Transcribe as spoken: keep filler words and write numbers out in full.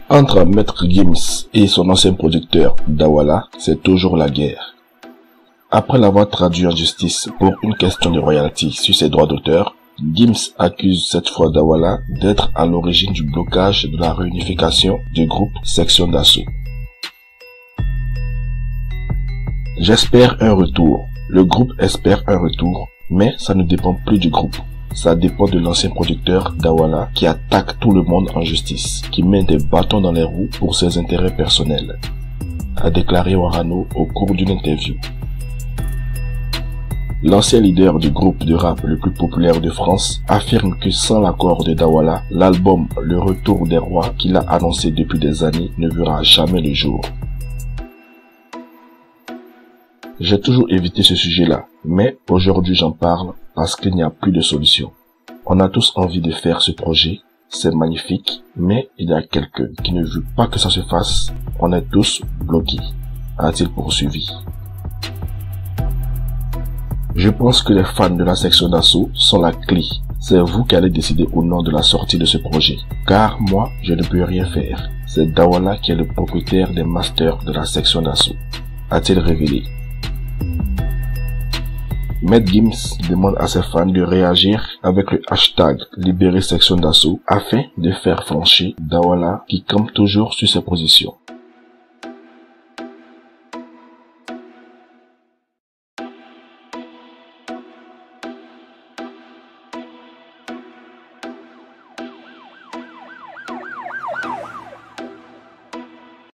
Entre Maître Gims et son ancien producteur Dawala, c'est toujours la guerre. Après l'avoir traduit en justice pour une question de royalty sur ses droits d'auteur, Gims accuse cette fois Dawala d'être à l'origine du blocage de la réunification du groupe Section d'Assaut. J'espère un retour. Le groupe espère un retour, mais ça ne dépend plus du groupe. Ça dépend de l'ancien producteur Dawala qui attaque tout le monde en justice, qui met des bâtons dans les roues pour ses intérêts personnels, a déclaré Warano au cours d'une interview. L'ancien leader du groupe de rap le plus populaire de France affirme que sans l'accord de Dawala, l'album Le Retour des Rois qu'il a annoncé depuis des années ne verra jamais le jour. J'ai toujours évité ce sujet-là, mais aujourd'hui j'en parle parce qu'il n'y a plus de solution. On a tous envie de faire ce projet, c'est magnifique, mais il y a quelqu'un qui ne veut pas que ça se fasse. On est tous bloqués, a-t-il poursuivi. Je pense que les fans de la Section d'Assaut sont la clé. C'est vous qui allez décider au nom de la sortie de ce projet. Car moi, je ne peux rien faire. C'est Dawala qui est le propriétaire des masters de la Section d'Assaut, a-t-il révélé. Maître Gims demande à ses fans de réagir avec le hashtag Libérer Section d'Assaut afin de faire flancher Dawala qui campe toujours sur ses positions.